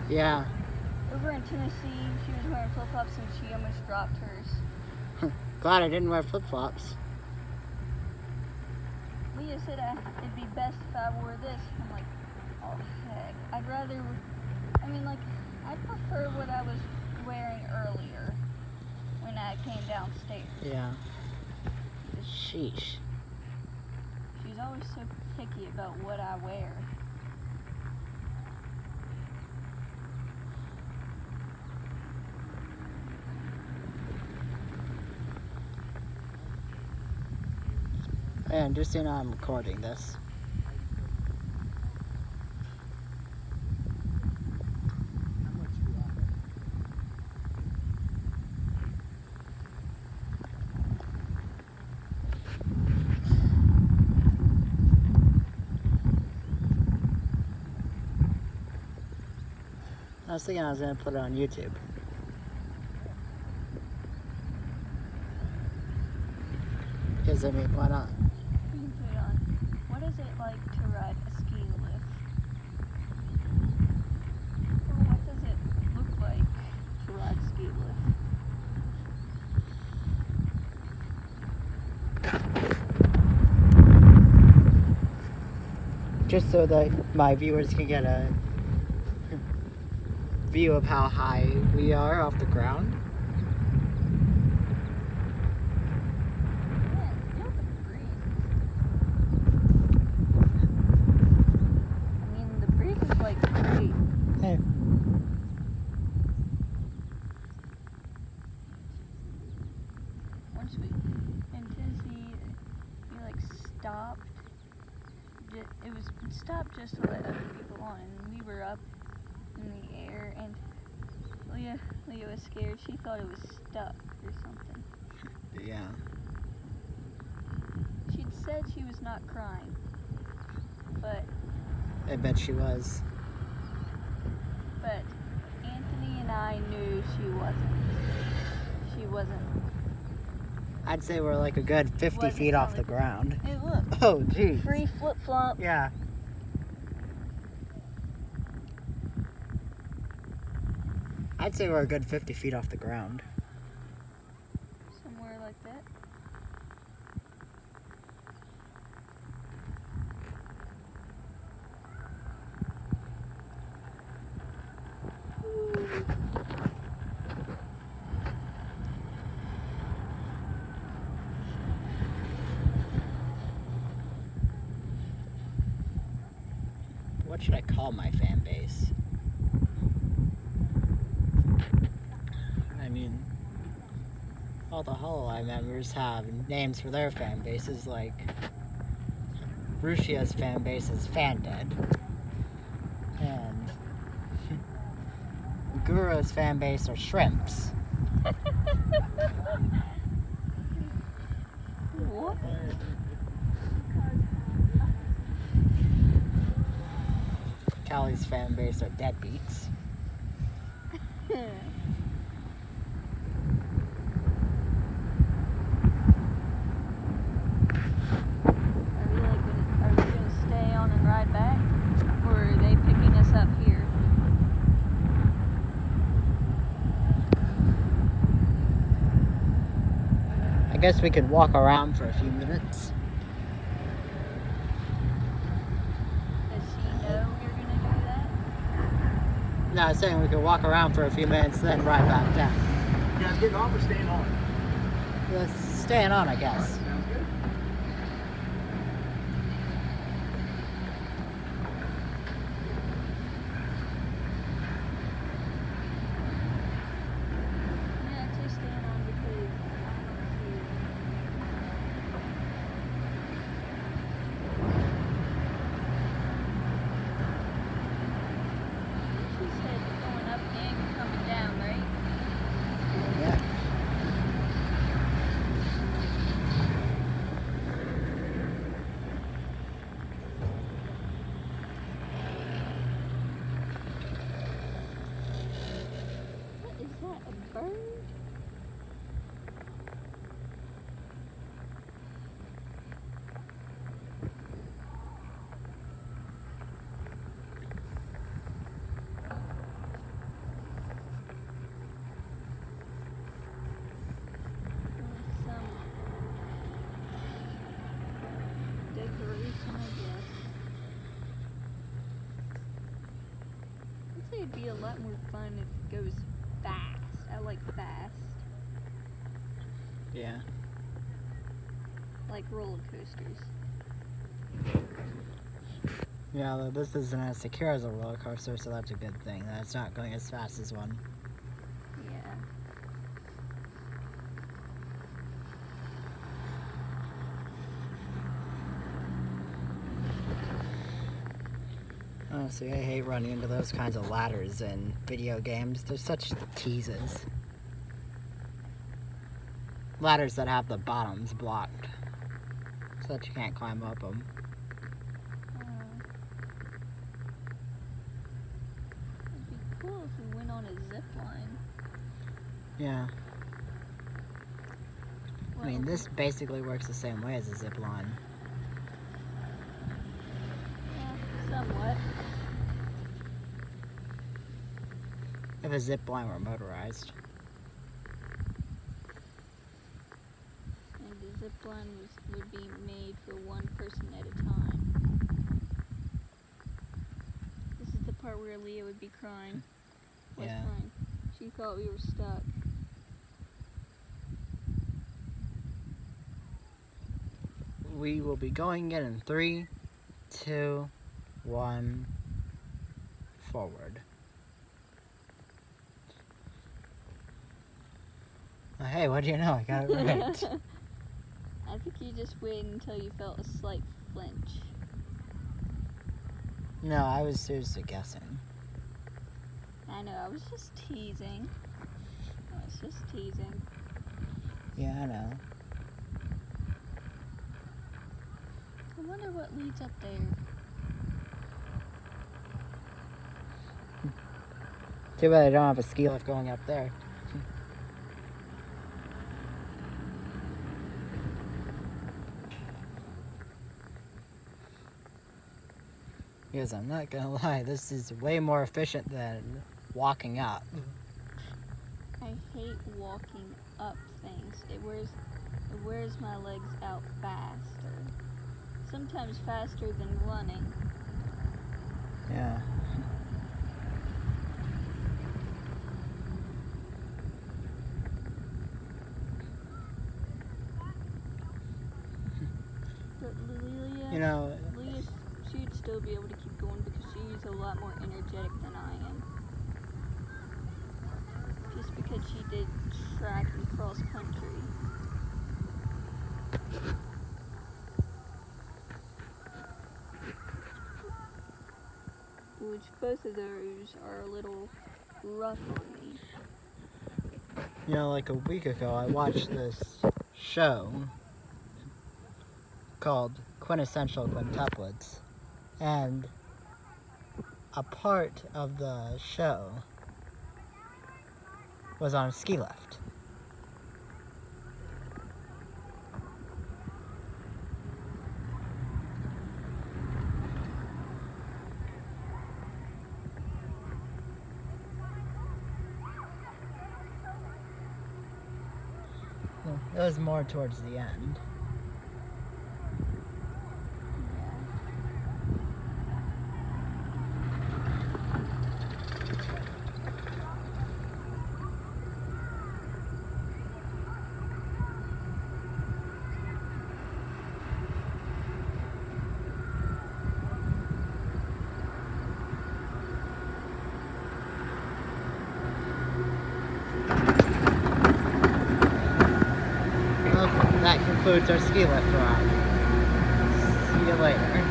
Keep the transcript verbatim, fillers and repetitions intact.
Yeah. Over in Tennessee, she was wearing flip-flops and she almost dropped hers. Glad I didn't wear flip-flops. Leah said I, it'd be best if I wore this. I'm like, oh heck. I'd rather, I mean like, I'd prefer what I was wearing earlier when I came downstairs. Yeah. Sheesh. She's always so picky about what I wear. And just so you know, I'm recording this. I was thinking I was going to put it on YouTube. Because, I mean, why not? You can put it on. What is it like to ride a ski lift? Or what does it look like to ride a ski lift? Just so that my viewers can get a view of how high we are off the ground. Hey. Once we in Tennessee, we like stopped. It was stopped just to let other people on, and we were up in the air, and Leah, Leah was scared. She thought it was stuck or something. Yeah. She'd said she was not crying, but I bet she was. But Anthony and I knew she wasn't. She wasn't. I'd say we're like a good fifty feet off the ground. Hey, look. Oh, geez. Free flip-flop. Yeah. I'd say we're a good fifty feet off the ground. Somewhere like that. What should I call my fan base? I mean, all the Hololive members have names for their fan bases, like Rushia's fan base is Fan Dead, and Guru's fan base are Shrimps. What? Callie's fan base are Deadbeats. I guess we could walk around for a few minutes. Does she know you're going to do that? No, I was saying we could walk around for a few minutes, then ride back down. You guys getting off or staying on? Yeah, staying on, I guess. Sounds good. Yeah, I'd say staying on because she said going up and coming down, right? Yeah. it'd be a lot more fun if it goes fast. I like fast. Yeah. Like roller coasters. Yeah, though this isn't as secure as a roller coaster, so that's a good thing. That it's not going as fast as one. Yeah. Honestly, I hate running into those kinds of ladders in video games. They're such teases. Ladders that have the bottoms blocked, so that you can't climb up them. Uh, it'd be cool if we went on a zip line. Yeah. Well, I mean, this basically works the same way as a zip line. yeah, somewhat. If a zip line were motorized. And the zip line was, would be made for one person at a time. This is the part where Leah would be crying. Was Yeah. crying. She thought we were stuck. We will be going in in three, two, one, forward. Oh, hey, what do you know? I got it right. I think you just waited until you felt a slight flinch. No, I was seriously guessing. I know, I was just teasing. I was just teasing. Yeah, I know. I wonder what leads up there. Too bad I don't have a ski lift going up there. Because I'm not gonna lie, this is way more efficient than walking up. I hate walking up things. It wears it wears my legs out faster. Sometimes faster than running. Yeah. But Leah, You know, Leah, she'd still be able to keep going because she's a lot more energetic than I am. Just because she did track and cross country. Which both of those are a little rough on me. you know, like a week ago, I watched this show called Quintessential Quintuplets, and a part of the show was on a ski lift. It was more towards the end. That concludes our ski lift ride. See you later.